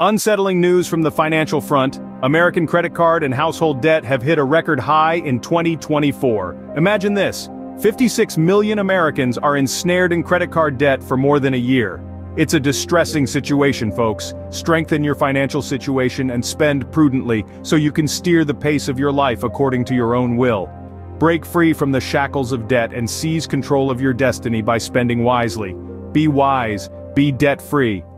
Unsettling news from the financial front. American credit card and household debt have hit a record high in 2024. Imagine this: 56 million Americans are ensnared in credit card debt for more than a year. It's a distressing situation, folks. Strengthen your financial situation and spend prudently so you can steer the pace of your life according to your own will. Break free from the shackles of debt and seize control of your destiny by spending wisely. Be wise, be debt-free.